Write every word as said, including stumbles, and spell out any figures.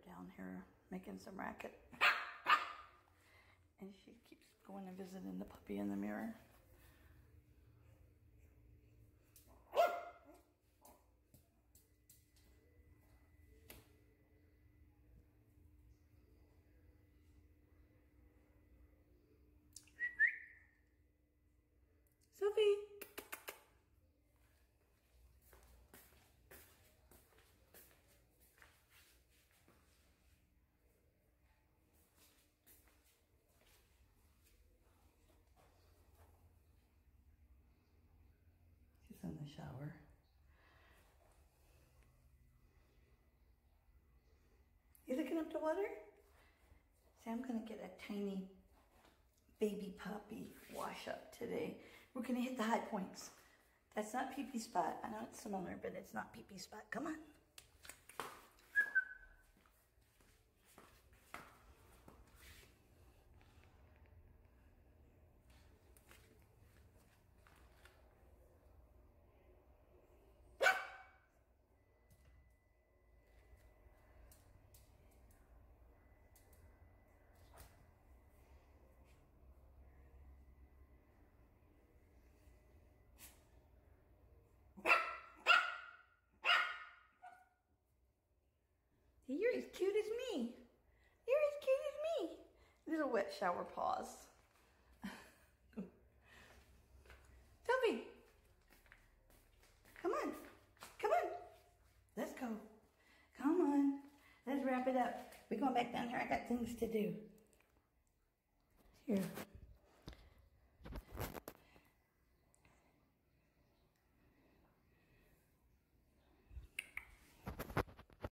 down here making some racket. And she keeps going and visiting the puppy in the mirror. Sophie! She's in the shower. You looking up the water? See, I'm gonna get a tiny baby puppy wash up today. We're gonna hit the high points. That's not pee-pee spot. I know it's similar, but it's not pee-pee spot. Come on. You're as cute as me. You're as cute as me. Little wet shower paws. Sophie, come on. Come on. Let's go. Come on. Let's wrap it up. We're going back down here. I got things to do. Here.